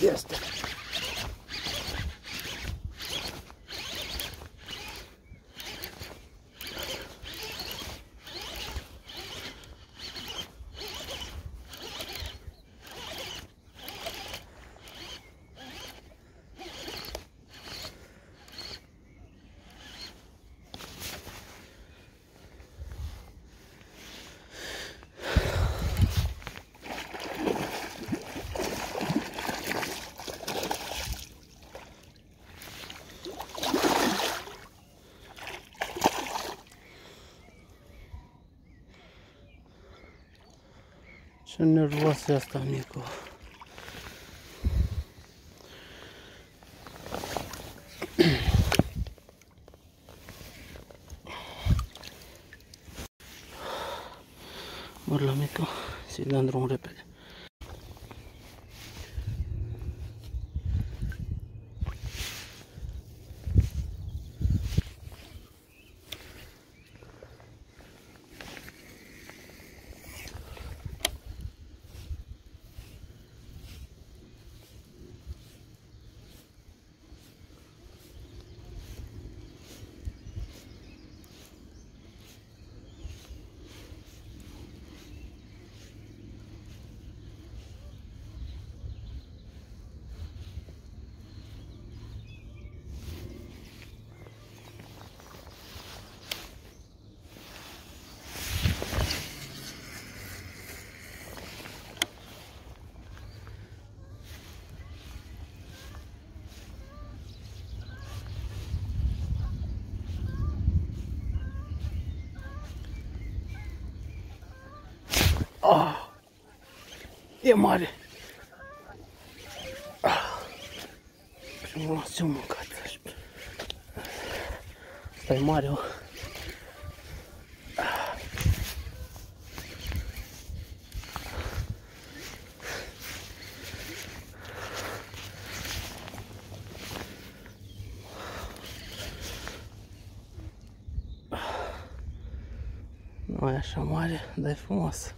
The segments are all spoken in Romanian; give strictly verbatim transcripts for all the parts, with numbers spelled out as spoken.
Este. Ce nervoasă e asta, micu. Mor la micu, să-i dăm drumul repede. Ah, e mare. Ah, frumos, ce-o mâncat. Asta e mare, o. Ah. Nu e așa mare, dar e frumos.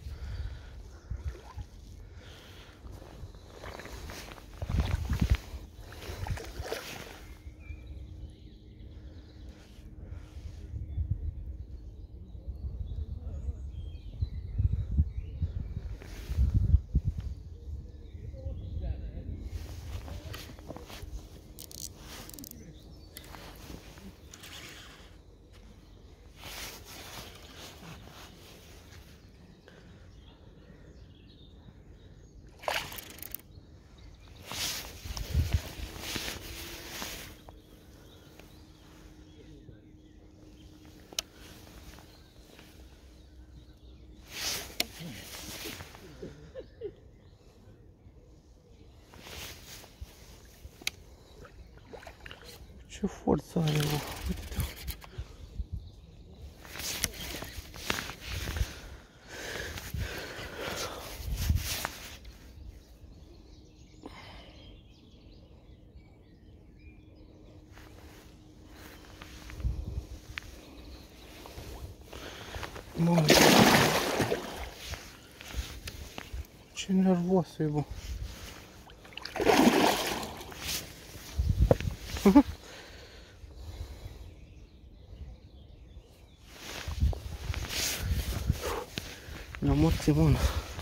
Ce forță are, bă, uite-te. Mamă, ce nervos e, bă. Mi-a morțit mâna.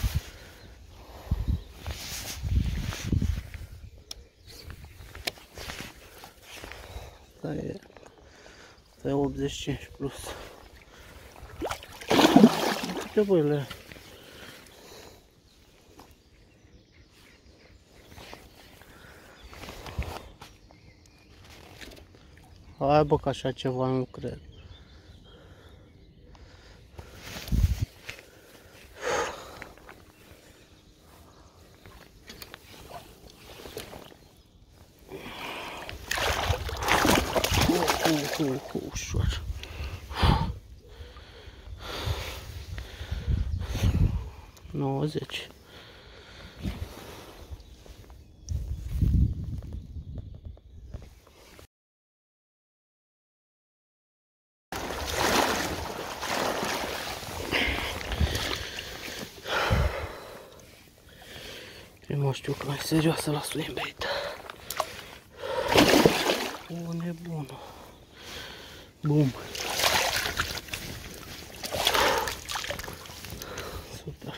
Asta e... Asta e optzeci și cinci plus. Uite, băile. Hai, bă, că așa ceva nu cred. Cu, cu, ușor. nouăzeci. Prima știu că e serioasă la swing bait. O, nebună. Bum. Super.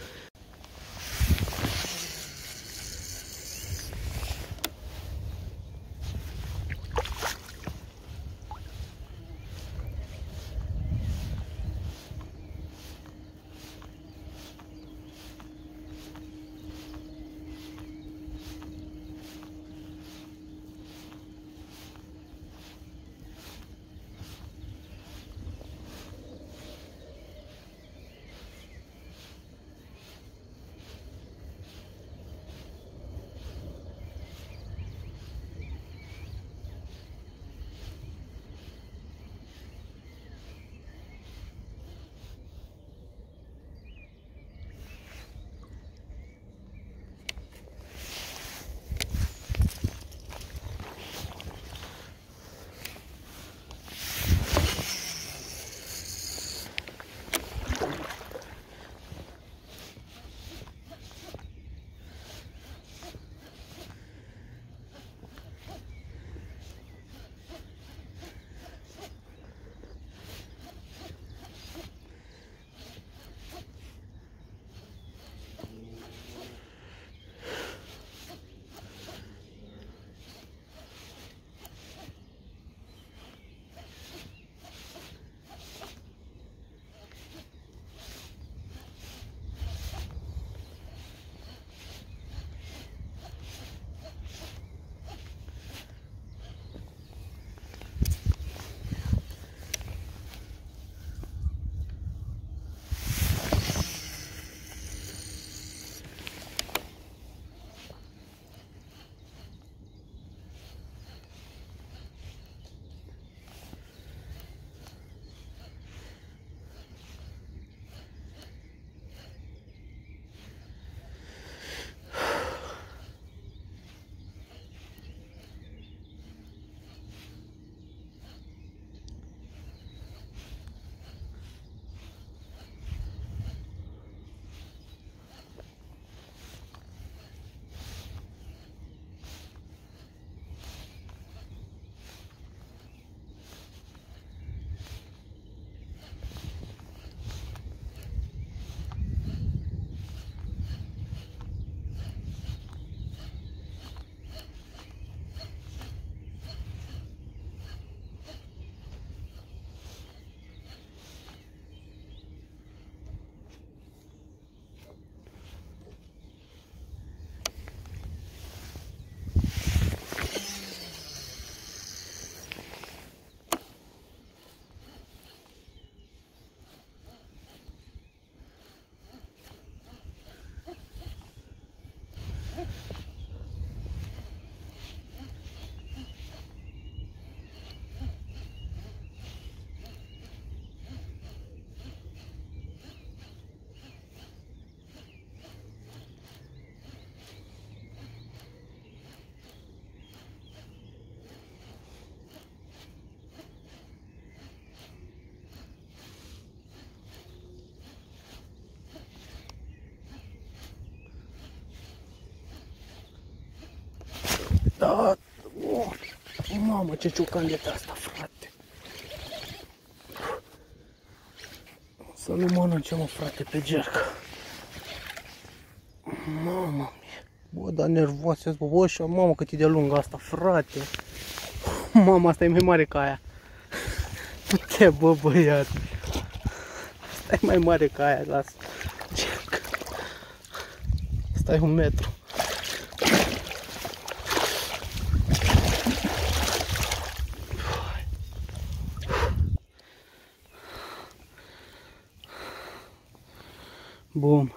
Da, oh, mamă, ce ciocan de asta, frate. Să nu mănânce, mă, frate, pe gercă. Mamă mie. Bă, dar nervoase, bă, bă, și mamă, cât e de lungă asta, frate. Mamă, asta e mai mare ca aia. Du-te, bă, băiat. Asta e mai mare ca aia, lasă. Asta e un metru. Bum.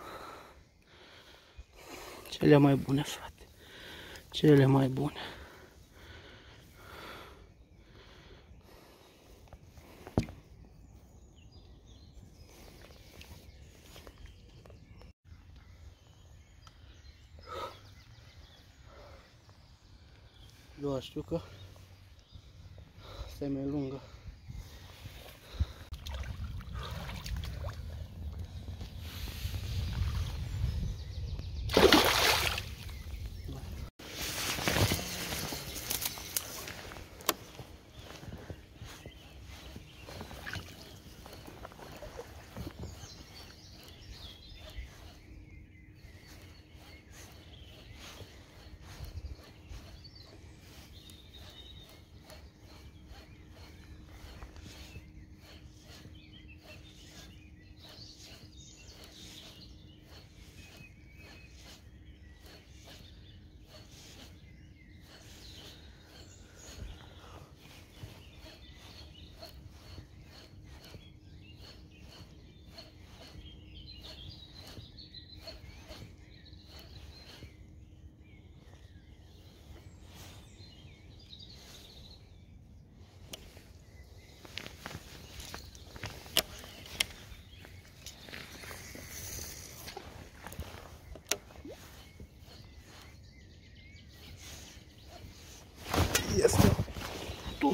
Cele mai bune, frate. Cele mai bune. Doar știu că asta e mai lungă.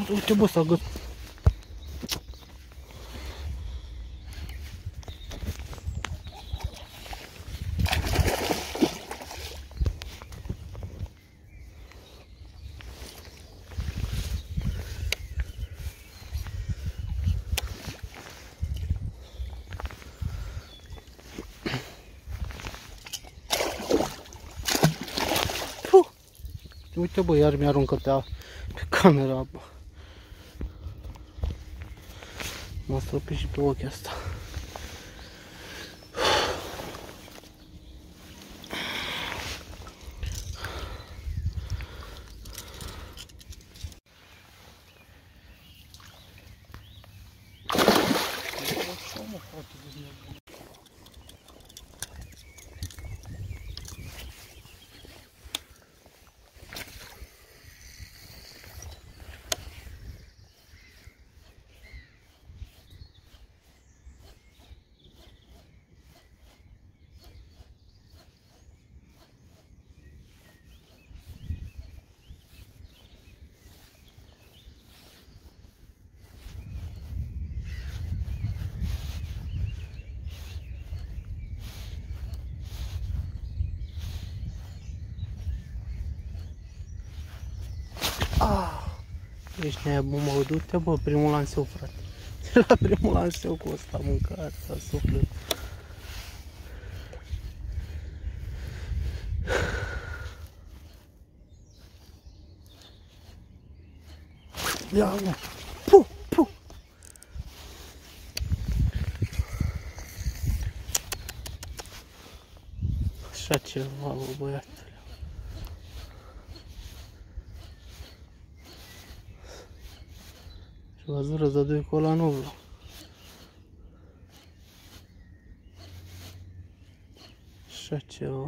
Uite, bă, s-a găsit. Uite, bă, iar mi-aruncă pe, pe camera, bă. M-a stropit și pe ochii asta. Ah, ești nebun, mă, du-te, bă, primul lanseu, frate. La primul lanseu cu ăsta mâncat, s-a suflet. Ia, mă, pu, pu. Așa ceva, bă, băiatule. Și văzură, de doi cu ăla nu vreau. Așa ceva.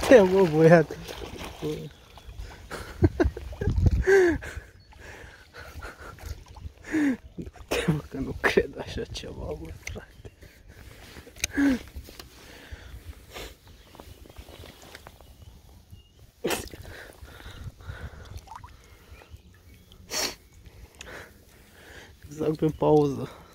Du-te, bă, băiat. Du-te, bă, că nu cred așa ceva, bă, frate. Exact pe pauză.